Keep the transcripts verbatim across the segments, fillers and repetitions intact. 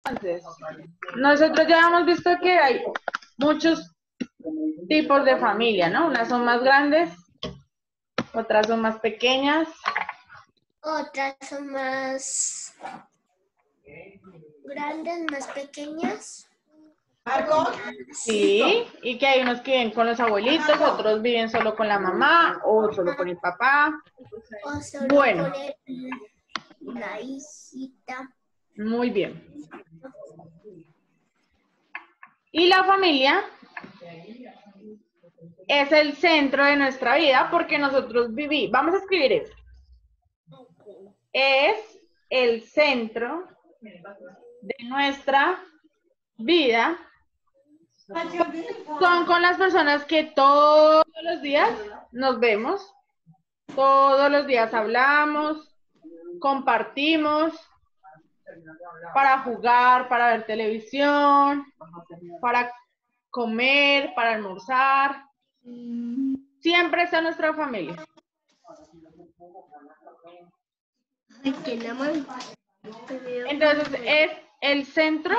Entonces, nosotros ya hemos visto que hay muchos tipos de familia, ¿no? Unas son más grandes, otras son más pequeñas. Otras son más grandes, más pequeñas. Sí, y que hay unos que viven con los abuelitos, otros viven solo con la mamá o solo con el papá. O solo Bueno. con el, la hijita. Muy bien. Y la familia es el centro de nuestra vida porque nosotros vivimos. Vamos a escribir eso. Es el centro de nuestra vida. Son con las personas que todos los días nos vemos, todos los días hablamos, compartimos, para jugar, para ver televisión, para comer, para almorzar. Siempre está nuestra familia. Entonces es el centro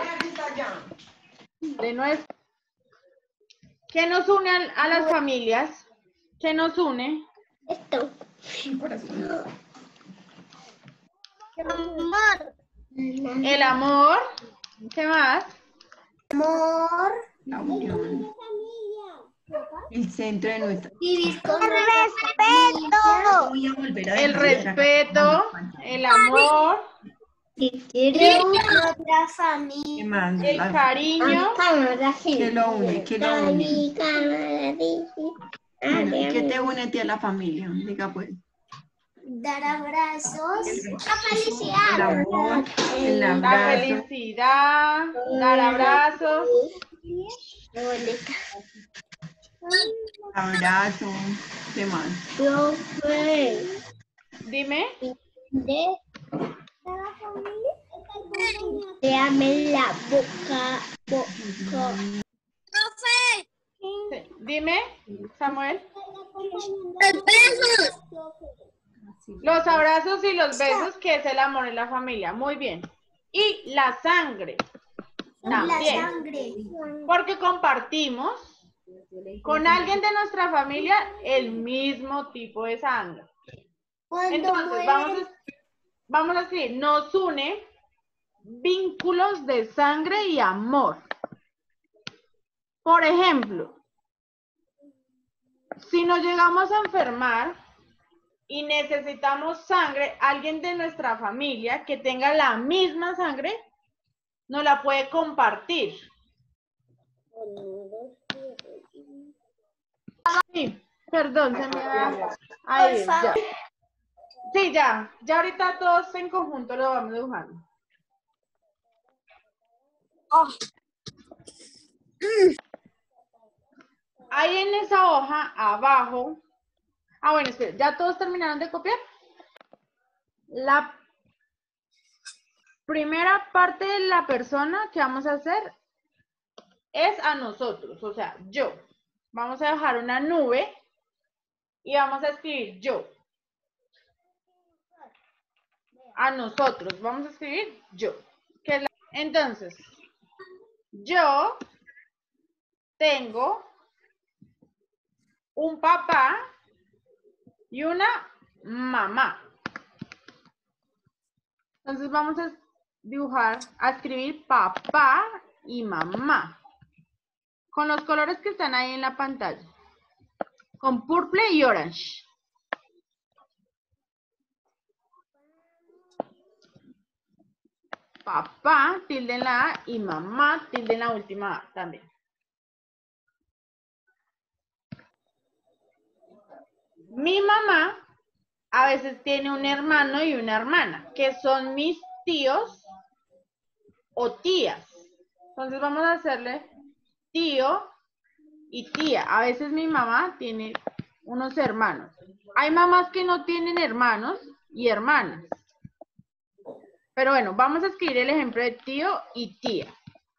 de nuestra. ¿Qué nos une a las familias? ¿Qué nos une? Esto. Amor. El amor. ¿Qué más? Amor. La unión. El centro de nuestra. Vivir con el respeto. Voy a volver a El dejar de respeto, el amor, Vivir con otra ¿Qué familia. más? el La- cariño. ¿Qué lo une? ¿Qué lo une? Bueno, ¿y qué te une a ti a la familia? Diga pues. Dar abrazos. La El felicidad. amor, el La abrazo. felicidad, dar abrazos. Abrazo. ¿Qué más? Profe. Dime. De Déjame la boca, boca. Profe. Sí. Dime, Samuel. Los besos. Los abrazos y los besos, que es el amor en la familia. Muy bien. Y la sangre. La También. sangre. Porque compartimos con alguien de nuestra familia el mismo tipo de sangre. Cuando Entonces, vamos mueren, a, vamos a escribir, nos une vínculos de sangre y amor. Por ejemplo, si nos llegamos a enfermar y necesitamos sangre, alguien de nuestra familia que tenga la misma sangre, nos la puede compartir. Sí, perdón, se me va. Ahí, ya. Sí, ya. Ya ahorita todos en conjunto lo vamos dibujando. Ahí en esa hoja, abajo. Ah, bueno, espera, ¿ya todos terminaron de copiar? La primera parte de la persona que vamos a hacer es a nosotros, o sea, yo. Vamos a dejar una nube y vamos a escribir yo. A nosotros, vamos a escribir yo. Que es la... Entonces, yo tengo un papá y una mamá. Entonces vamos a dibujar, a escribir papá y mamá. Con los colores que están ahí en la pantalla. Con purple y orange. Papá, tilde en la A, y mamá, tilde en la última A también. Mi mamá a veces tiene un hermano y una hermana, que son mis tíos o tías. Entonces vamos a hacerle tío y tía. A veces mi mamá tiene unos hermanos. Hay mamás que no tienen hermanos y hermanas. Pero bueno, vamos a escribir el ejemplo de tío y tía.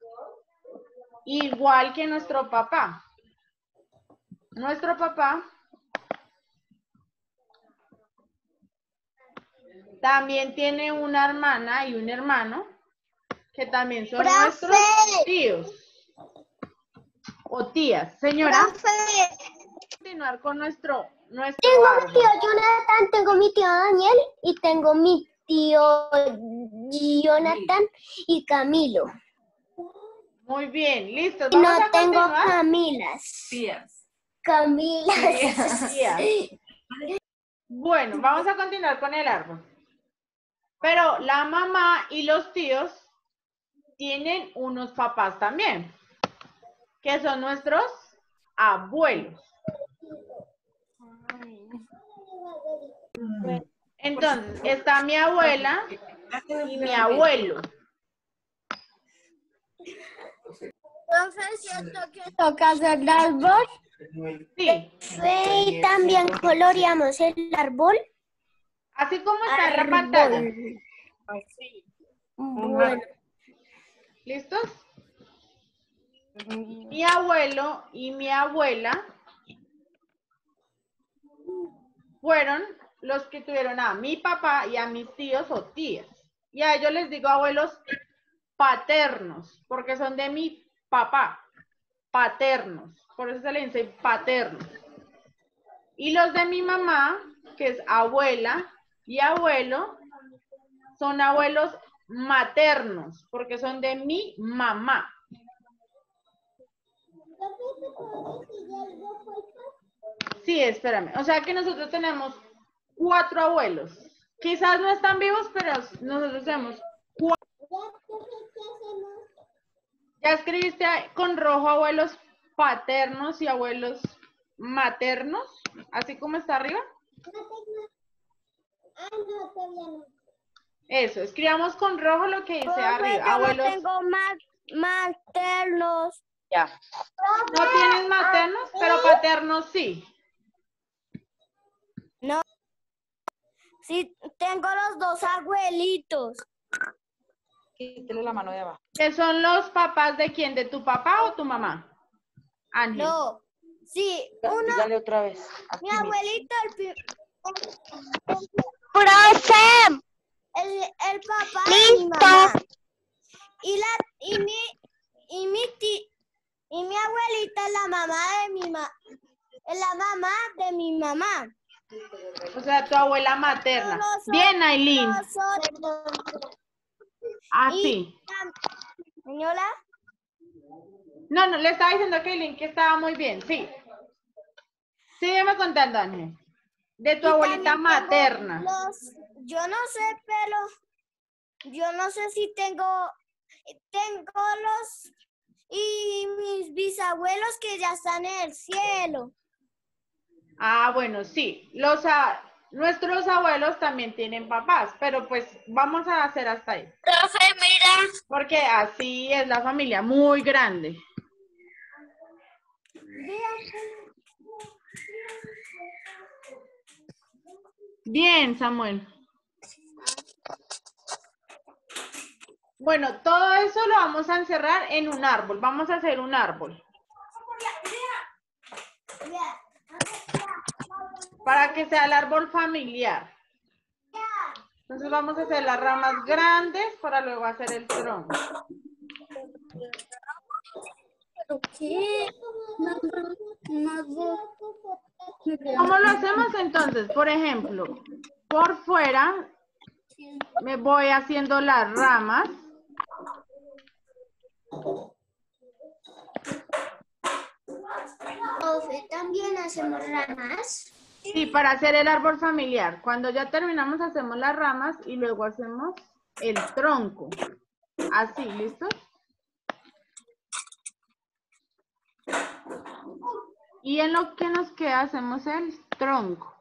Igual que nuestro papá. Nuestro papá también tiene una hermana y un hermano, que también son ¡Profe! nuestros tíos o tías. Señora, Profe, continuar con nuestro, nuestro tengo mi árbol. tío Jonathan, tengo mi tío Daniel y tengo mi tío Jonathan y Camilo. Muy bien, listo. Y no Vamos a tengo continuar. Camilas. Tías. Camilas. Tías. Bueno, vamos a continuar con el árbol. Pero la mamá y los tíos tienen unos papás también, que son nuestros abuelos. Entonces, está mi abuela y mi abuelo. Profe, ¿cierto que toca hacer el árbol? Sí, Y también coloreamos el árbol. así como está en la pantalla. Bueno, ¿Listos? Mi abuelo y mi abuela fueron los que tuvieron a mi papá y a mis tíos o tías. Y a ellos les digo abuelos paternos, porque son de mi papá, paternos. Por eso se le dice paternos. Y los de mi mamá, que es abuela y abuelo, son abuelos maternos, porque son de mi mamá. Sí, espérame. O sea que nosotros tenemos cuatro abuelos. Quizás no están vivos, pero nosotros tenemos cuatro. ¿Ya escribiste con rojo abuelos paternos y abuelos maternos? Así como está arriba. Eso, escribamos con rojo lo que dice arriba. Abuelos. no tengo más maternos. Ya. No tienes maternos, pero paternos sí. No. Sí, tengo los dos abuelitos. Quítale la mano de abajo. ¿Que son los papás de quién? ¿De tu papá o tu mamá? Ángel. No. Sí, uno, Dígale otra vez. Aquí mi mismo. abuelito, el, pi- ¡Profe! El, el papá de mi mamá. Y la, y mi, y mi ti, y mi abuelita es la mamá de mi ma, es la mamá de mi mamá. O sea, tu abuela materna. Nosotros- Bien, Aileen. nosotros- Así. Señora, No, no, le estaba diciendo a Aileen que estaba muy bien, sí. Sígueme contando, Ángel. De tu y abuelita también tengo materna. los- yo no sé, pero yo no sé si tengo, tengo los y mis bisabuelos que ya están en el cielo. Ah, bueno, sí. Los, a- nuestros abuelos también tienen papás, pero pues vamos a hacer hasta ahí. Profe, mira. Porque así es la familia, muy grande. Bien, Samuel. Bueno, todo eso lo vamos a encerrar en un árbol. Vamos a hacer un árbol. Para que sea el árbol familiar. Entonces vamos a hacer las ramas grandes para luego hacer el tronco. ¿Qué? ¿Cómo lo hacemos entonces? Por ejemplo, por fuera me voy haciendo las ramas. Profe, también hacemos ramas. Sí, para hacer el árbol familiar. Cuando ya terminamos hacemos las ramas y luego hacemos el tronco. Así, ¿listo? Y en lo que nos queda hacemos el tronco.